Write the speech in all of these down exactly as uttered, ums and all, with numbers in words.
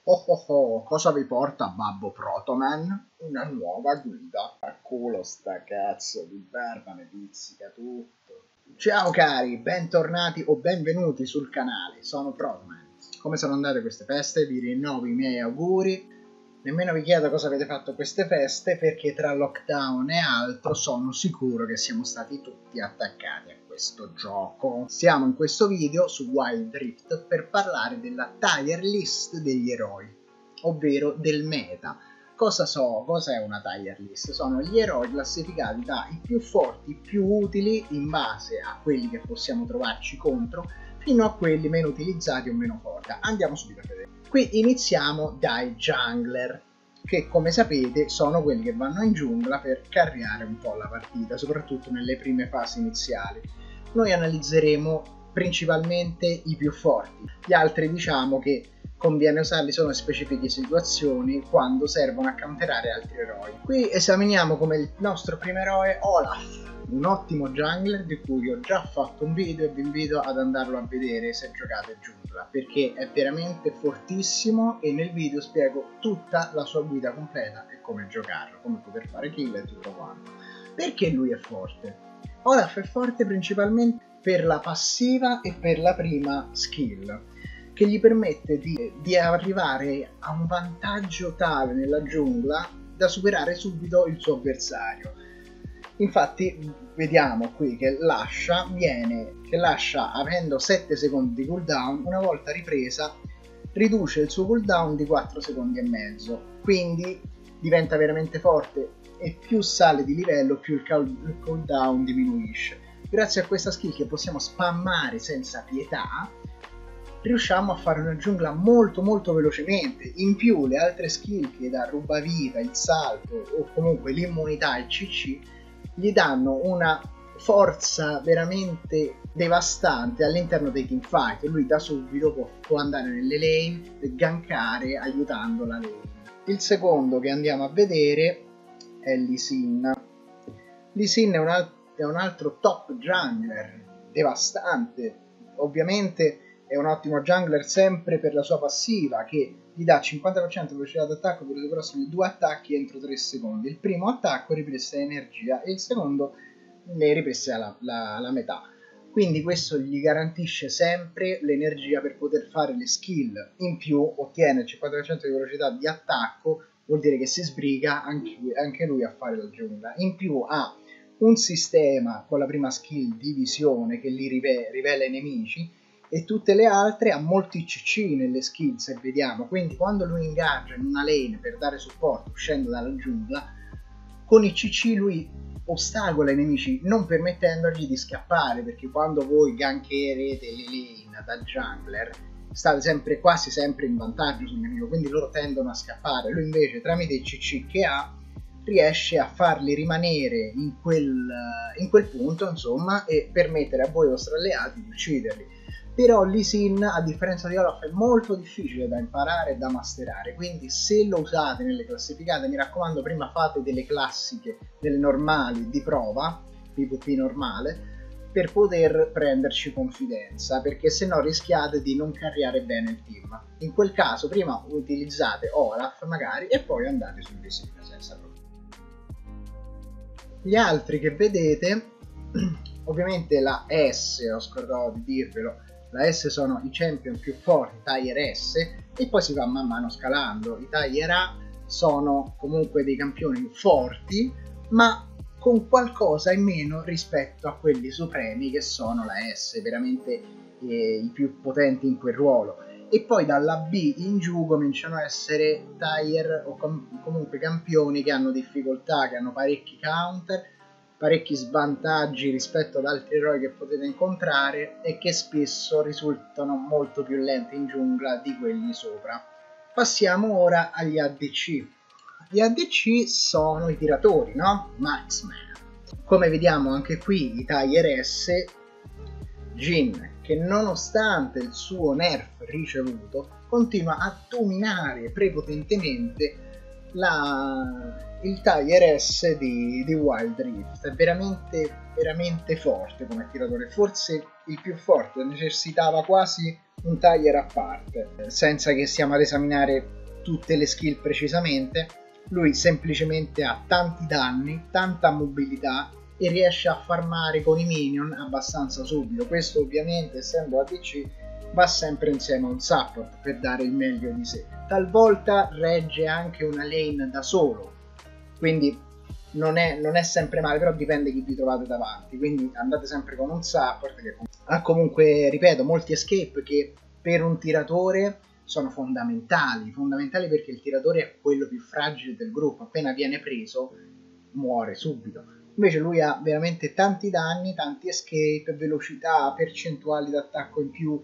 Oh oh oh, cosa vi porta Babbo Protoman? Una nuova guida. A culo sta cazzo di barba, ne pizzica tutto. Ciao cari, bentornati o benvenuti sul canale, sono Protoman. Come sono andate queste feste? Vi rinnovo i miei auguri. Nemmeno vi chiedo cosa avete fatto queste feste, perché tra lockdown e altro sono sicuro che siamo stati tutti attaccati a questo gioco. Siamo in questo video su Wild Rift per parlare della tier list degli eroi, ovvero del meta. Cosa so? Cos'è una tier list? Sono gli eroi classificati dai più forti, più utili in base a quelli che possiamo trovarci contro, fino a quelli meno utilizzati o meno forti. Andiamo subito a vedere. Qui iniziamo dai jungler, che come sapete sono quelli che vanno in giungla per carriare un po' la partita, soprattutto nelle prime fasi iniziali. Noi analizzeremo principalmente i più forti, gli altri diciamo che conviene usarli solo in specifiche situazioni, quando servono a counterare altri eroi. Qui esaminiamo come il nostro primo eroe Olaf, un ottimo jungler di cui ho già fatto un video e vi invito ad andarlo a vedere se giocate giungla, perché è veramente fortissimo e nel video spiego tutta la sua guida completa e come giocarlo, come poter fare kill e tutto quanto. Perché lui è forte? Olaf è forte principalmente per la passiva e per la prima skill, che gli permette di, di arrivare a un vantaggio tale nella giungla da superare subito il suo avversario. Infatti vediamo qui che lascia viene che lascia avendo sette secondi di cooldown, una volta ripresa riduce il suo cooldown di quattro secondi e mezzo, quindi diventa veramente forte e più sale di livello più il cooldown diminuisce. Grazie a questa skill che possiamo spammare senza pietà riusciamo a fare una giungla molto molto velocemente. In più le altre skill che dà rubavita, il salto o comunque l'immunità, il C C, gli danno una forza veramente devastante all'interno dei teamfight. Lui da subito può, può andare nelle lane e gankare aiutando la lane. Il secondo che andiamo a vedere è Lee Sin. Lee Sin è un, al è un altro top jungler devastante. Ovviamente è un ottimo jungler sempre per la sua passiva, che gli dà cinquanta per cento velocità d'attacco per i prossimi due attacchi entro tre secondi. Il primo attacco ripresta energia e il secondo ne ripresta la, la, la metà. Quindi questo gli garantisce sempre l'energia per poter fare le skill. In più ottiene il cinquanta per cento di velocità di attacco, vuol dire che si sbriga anche, anche lui a fare la giungla. In più ha un sistema con la prima skill di visione che li rive rivela i nemici, e tutte le altre ha molti C C nelle skill, se vediamo. Quindi quando lui ingaggia in una lane per dare supporto uscendo dalla giungla, con i C C lui ostacola i nemici non permettendogli di scappare, perché quando voi gankerete le lane da jungler state sempre quasi sempre in vantaggio sul nemico, quindi loro tendono a scappare. Lui invece tramite i C C che ha riesce a farli rimanere in quel, in quel punto, insomma, e permettere a voi vostri alleati di ucciderli. Però Lee Sin, a differenza di Olaf, è molto difficile da imparare e da masterare, quindi se lo usate nelle classificate, mi raccomando, prima fate delle classiche, delle normali di prova, PvP normale, per poter prenderci confidenza, perché se no rischiate di non carriare bene il team. In quel caso prima utilizzate Olaf magari e poi andate su Lee Sin senza problemi. Gli altri che vedete, ovviamente la S, ho scordato di dirvelo, la S sono i champion più forti, tier S, e poi si va man mano scalando. I tier A sono comunque dei campioni forti, ma con qualcosa in meno rispetto a quelli supremi che sono la S, veramente eh, i più potenti in quel ruolo. E poi dalla B in giù cominciano a essere tier o com comunque campioni che hanno difficoltà, che hanno parecchi counter, parecchi svantaggi rispetto ad altri eroi che potete incontrare e che spesso risultano molto più lenti in giungla di quelli sopra. Passiamo ora agli A D C. Gli A D C sono i tiratori, no? Marksman. Come vediamo anche qui i tier S, Jhin, che nonostante il suo nerf ricevuto continua a dominare prepotentemente la, il tier S di, di Wild Rift. È veramente veramente forte come tiratore, forse il più forte, necessitava quasi un tagliere a parte, senza che stiamo ad esaminare tutte le skill precisamente. Lui semplicemente ha tanti danni, tanta mobilità e riesce a farmare con i minion abbastanza subito. Questo ovviamente, essendo A D C, va sempre insieme a un support per dare il meglio di sé. Talvolta regge anche una lane da solo, quindi non è, non è sempre male, però dipende chi vi trovate davanti, quindi andate sempre con un support che ha comunque, ripeto, molti escape che per un tiratore sono fondamentali, fondamentali perché il tiratore è quello più fragile del gruppo, appena viene preso muore subito. Invece lui ha veramente tanti danni, tanti escape, velocità, percentuali d'attacco in più,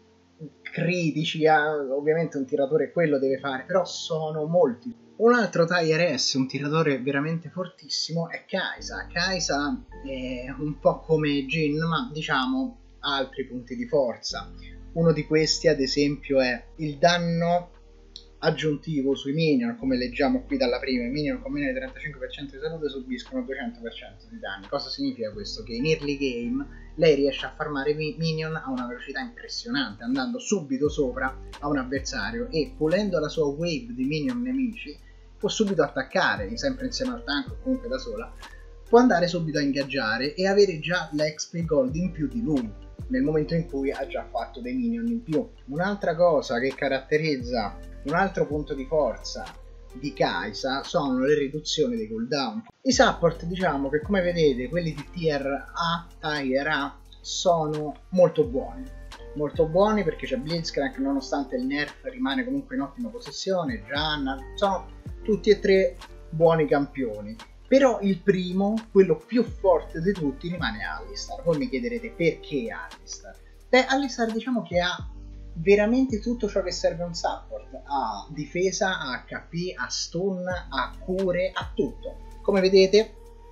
critici, ha, ovviamente un tiratore quello deve fare, però sono molti. Un altro tier S, un tiratore veramente fortissimo, è Kai'Sa. Kai'Sa è un po' come Jhin, ma diciamo ha altri punti di forza. Uno di questi, ad esempio, è il danno aggiuntivo sui minion, come leggiamo qui dalla prima. I minion con meno di trentacinque per cento di salute subiscono duecento per cento di danni. Cosa significa questo? Che in early game lei riesce a farmare minion a una velocità impressionante, andando subito sopra a un avversario e pulendo la sua wave di minion nemici può subito attaccare, sempre insieme al tank o comunque da sola, può andare subito a ingaggiare e avere già l'X P gold in più di lui nel momento in cui ha già fatto dei minion in più. Un'altra cosa che caratterizza un altro punto di forza di Kai'Sa sono le riduzioni dei cooldown. I support, diciamo che come vedete quelli di tier A, tier A, sono molto buoni, molto buoni perché c'è Blitzcrank, nonostante il nerf rimane comunque in ottima posizione, Janna, sono tutti e tre buoni campioni. Però il primo, quello più forte di tutti, rimane Alistar. Voi mi chiederete perché Alistar? Beh, Alistar diciamo che ha veramente tutto ciò che serve a un support. Ha difesa, ha H P, ha stun, ha cure, ha tutto. Come vedete,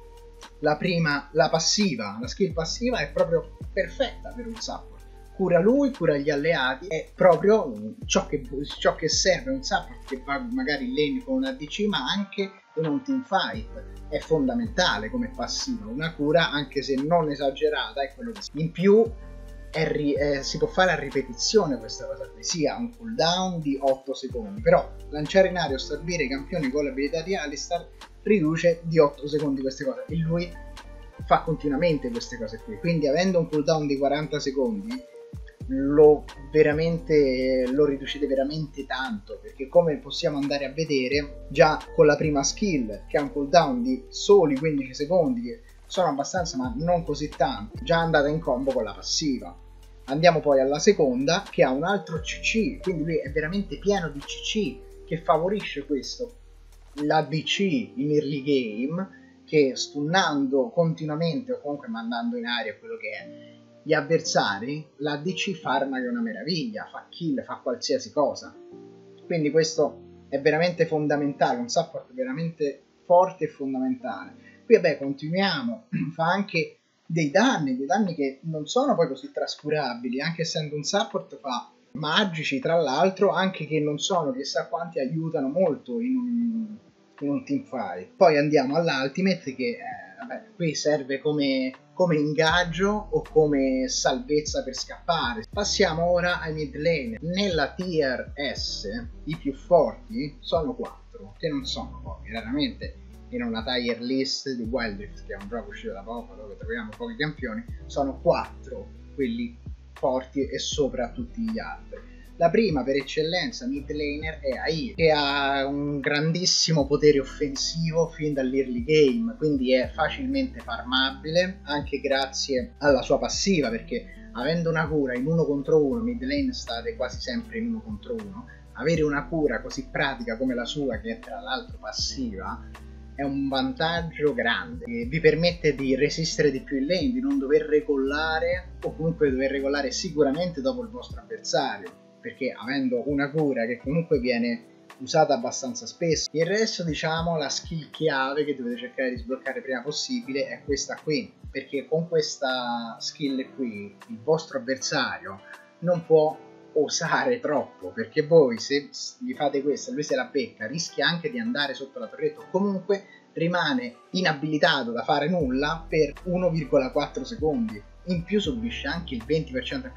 la prima, la passiva, la skill passiva è proprio perfetta per un support. Cura lui, cura gli alleati, è proprio ciò che, ciò che serve a un support che va magari in lane con un A D C, ma anche in un teamfight. È fondamentale come passiva, una cura anche se non esagerata è quello che in più è ri, eh, si può fare a ripetizione questa cosa qui, sia un cooldown di otto secondi, però lanciare in aria o stabilire i campioni con l'abilità di Alistar riduce di otto secondi queste cose e lui fa continuamente queste cose qui, quindi avendo un cooldown di quaranta secondi lo veramente lo riducete veramente tanto, perché come possiamo andare a vedere già con la prima skill che ha un cooldown di soli quindici secondi, che sono abbastanza ma non così tanto, già andata in combo con la passiva. Andiamo poi alla seconda che ha un altro C C, quindi lui è veramente pieno di C C che favorisce questo, l'A D C in early game, che stunnando continuamente o comunque mandando in aria quello che è gli avversari, l'A D C farma che è una meraviglia, fa kill, fa qualsiasi cosa. Quindi questo è veramente fondamentale, un support veramente forte e fondamentale. Qui vabbè continuiamo, fa anche dei danni, dei danni che non sono poi così trascurabili, anche essendo un support fa magici tra l'altro, anche che non sono chissà quanti, aiutano molto in un, in un teamfight. Poi andiamo all'ultimate che eh, vabbè, qui serve come come ingaggio o come salvezza per scappare. Passiamo ora ai mid lane. Nella tier S i più forti sono quattro, che non sono pochi, raramente in una tier list di Wild Rift, che è un gioco uscito da poco dove troviamo pochi campioni, sono quattro quelli forti e sopra tutti gli altri. La prima per eccellenza mid laner è Air, che ha un grandissimo potere offensivo fin dall'early game, quindi è facilmente farmabile anche grazie alla sua passiva, perché avendo una cura in uno contro uno, mid lane state quasi sempre in uno contro uno, avere una cura così pratica come la sua, che è tra l'altro passiva, è un vantaggio grande che vi permette di resistere di più in lane, di non dover recollare o comunque dover recollare sicuramente dopo il vostro avversario, perché avendo una cura che comunque viene usata abbastanza spesso. Il resto, diciamo, la skill chiave che dovete cercare di sbloccare il prima possibile è questa qui, perché con questa skill qui il vostro avversario non può osare troppo, perché voi se gli fate questa e lui se la becca rischia anche di andare sotto la torretta o comunque rimane inabilitato da fare nulla per uno virgola quattro secondi, in più subisce anche il venti per cento più di danni.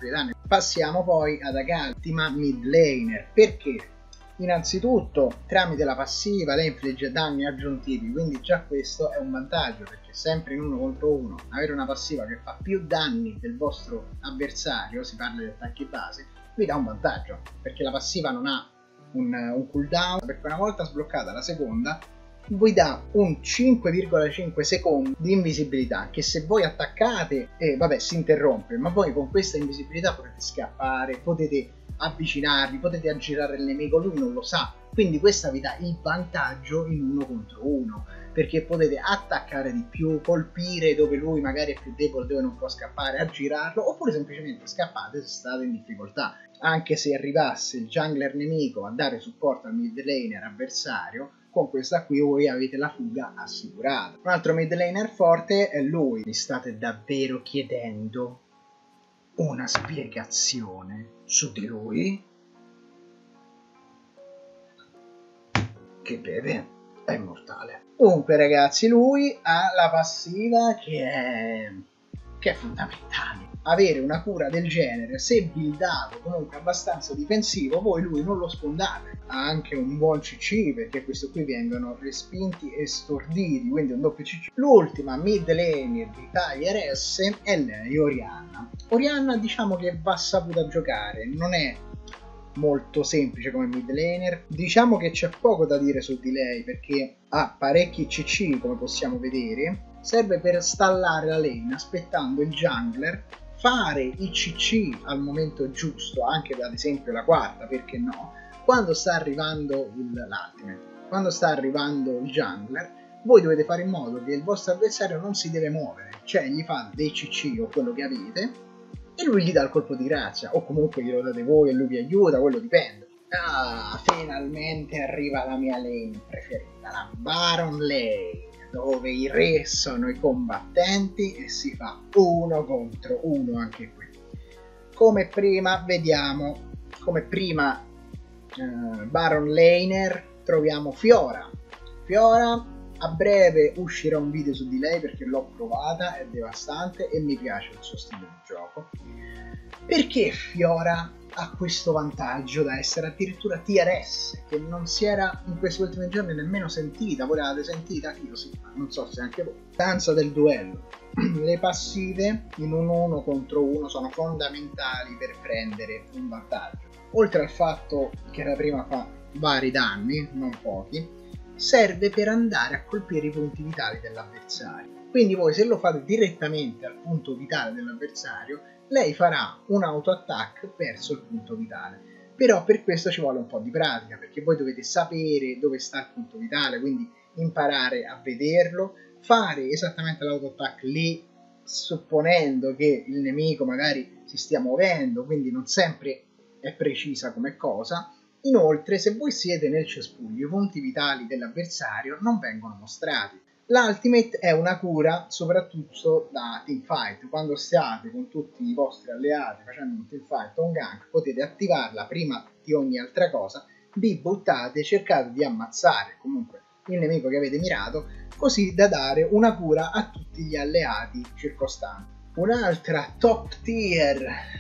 Passiamo poi ad Agattima mid laner, perché innanzitutto tramite la passiva lei infligge danni aggiuntivi, quindi già questo è un vantaggio, perché sempre in uno contro uno avere una passiva che fa più danni del vostro avversario, si parla di attacchi base, vi dà un vantaggio, perché la passiva non ha un, un cooldown, perché una volta sbloccata la seconda vi dà un cinque virgola cinque secondi di invisibilità, che se voi attaccate eh, vabbè si interrompe, ma voi con questa invisibilità potete scappare, potete avvicinarvi, potete aggirare il nemico, lui non lo sa, quindi questa vi dà il vantaggio in uno contro uno, perché potete attaccare di più, colpire dove lui magari è più debole, dove non può scappare, aggirarlo, oppure semplicemente scappate se state in difficoltà. Anche se arrivasse il jungler nemico a dare supporto al mid laner avversario, con questa qui voi avete la fuga assicurata. Un altro mid laner forte è lui. Mi state davvero chiedendo una spiegazione su di lui? Che beve è immortale. Comunque ragazzi, lui ha la passiva che è, che è fondamentale. Avere una cura del genere, se buildato comunque abbastanza difensivo, voi lui non lo sfondate. Ha anche un buon C C, perché questi qui vengono respinti e storditi, quindi un doppio C C. L'ultima mid laner di Tier S è lei, Orianna. Orianna diciamo che va saputa giocare, non è molto semplice come mid laner, diciamo che c'è poco da dire su di lei, perché ha parecchi C C come possiamo vedere, serve per stallare la lane aspettando il jungler, fare i C C al momento giusto, anche ad esempio la quarta, perché no, quando sta arrivando l'ultimate, quando sta arrivando il jungler, voi dovete fare in modo che il vostro avversario non si deve muovere, cioè gli fa dei C C o quello che avete e lui gli dà il colpo di grazia, o comunque glielo date voi e lui vi aiuta, quello dipende. Ah, finalmente arriva la mia lane preferita, la Baron Lane, dove i re sono i combattenti e si fa uno contro uno anche qui. Come prima vediamo, come prima eh, Baron Laner troviamo Fiora. Fiora a breve uscirà un video su di lei perché l'ho provata, è devastante e mi piace il suo stile di gioco. Perché Fiora ha questo vantaggio da essere addirittura Tier S, che non si era in questi ultimi giorni nemmeno sentita. Voi l'avete sentita? Io sì, ma non so se anche voi. Danza del duello. Le passive in un uno contro uno sono fondamentali per prendere un vantaggio. Oltre al fatto che la prima fa vari danni, non pochi, serve per andare a colpire i punti vitali dell'avversario. Quindi voi se lo fate direttamente al punto vitale dell'avversario, lei farà un auto attack verso il punto vitale. Però per questo ci vuole un po' di pratica, perché voi dovete sapere dove sta il punto vitale, quindi imparare a vederlo, fare esattamente l'auto attack lì, supponendo che il nemico magari si stia muovendo, quindi non sempre è precisa come cosa. Inoltre, se voi siete nel cespuglio, i punti vitali dell'avversario non vengono mostrati. L'ultimate è una cura soprattutto da teamfight. Quando state con tutti i vostri alleati facendo un teamfight o un gank, potete attivarla prima di ogni altra cosa, vi buttate e cercate di ammazzare comunque il nemico che avete mirato, così da dare una cura a tutti gli alleati circostanti. Un'altra top tier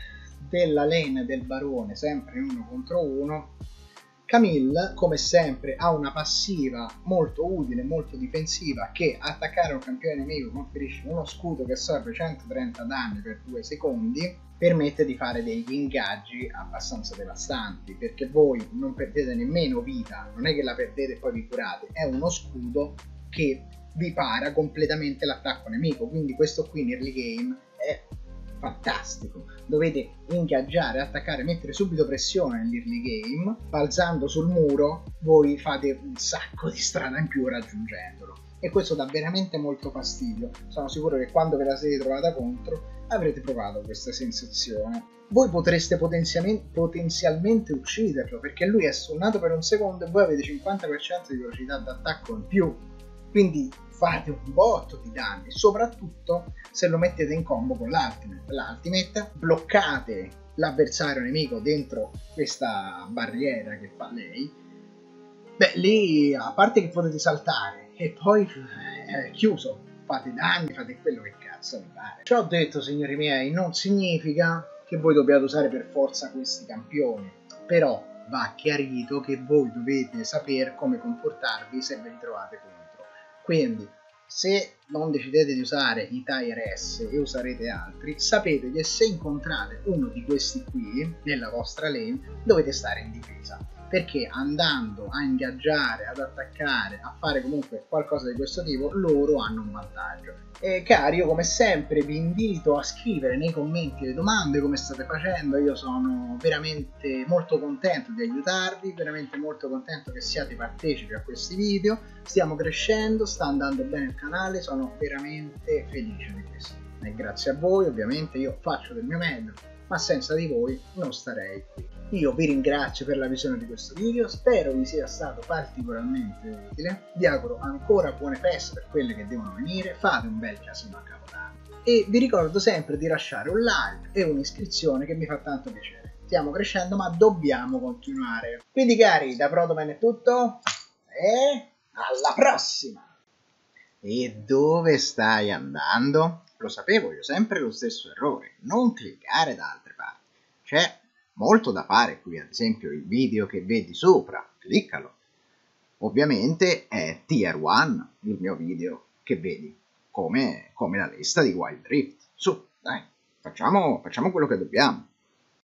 della lane del barone, sempre in uno contro uno, Camille, come sempre, ha una passiva molto utile, molto difensiva, che attaccare un campione nemico conferisce uno scudo che assorbe centotrenta danni per due secondi, permette di fare degli ingaggi abbastanza devastanti, perché voi non perdete nemmeno vita, non è che la perdete e poi vi curate, è uno scudo che vi para completamente l'attacco nemico, quindi questo qui in early game è fantastico. Dovete ingaggiare, attaccare, mettere subito pressione nell'early game, balzando sul muro voi fate un sacco di strada in più raggiungendolo, e questo dà veramente molto fastidio. Sono sicuro che quando ve la siete trovata contro avrete provato questa sensazione. Voi potreste potenzialmente, potenzialmente ucciderlo, perché lui è stunnato per un secondo e voi avete cinquanta per cento di velocità d'attacco in più, quindi fate un botto di danni, soprattutto se lo mettete in combo con l'ultimate. L'ultimate, bloccate l'avversario nemico dentro questa barriera che fa lei, beh lì a parte che potete saltare e poi è chiuso, fate danni, fate quello che cazzo vi pare. Ciò detto, signori miei, non significa che voi dobbiate usare per forza questi campioni, però va chiarito che voi dovete sapere come comportarvi se ve li trovate contro. Quindi se non decidete di usare i Tire S e userete altri, sapete che se incontrate uno di questi qui nella vostra lane dovete stare in difesa, perché andando a ingaggiare, ad attaccare, a fare comunque qualcosa di questo tipo, loro hanno un vantaggio. E cari, io come sempre vi invito a scrivere nei commenti le domande, come state facendo. Io sono veramente molto contento di aiutarvi, veramente molto contento che siate partecipi a questi video. Stiamo crescendo, sta andando bene il canale, sono veramente felice di questo. E grazie a voi, ovviamente, io faccio del mio meglio, ma senza di voi non starei qui. Io vi ringrazio per la visione di questo video, spero vi sia stato particolarmente utile, vi auguro ancora buone feste per quelle che devono venire, fate un bel casino a Capodanno e vi ricordo sempre di lasciare un like e un'iscrizione che mi fa tanto piacere. Stiamo crescendo ma dobbiamo continuare. Quindi cari, da Protoman è tutto e alla prossima! E dove stai andando? Lo sapevo io, sempre lo stesso errore, non cliccare da altre parti. C'è molto da fare qui, ad esempio il video che vedi sopra, cliccalo. Ovviamente è tier uno il mio video che vedi, come, come la lista di Wild Rift. Su, dai, facciamo, facciamo quello che dobbiamo.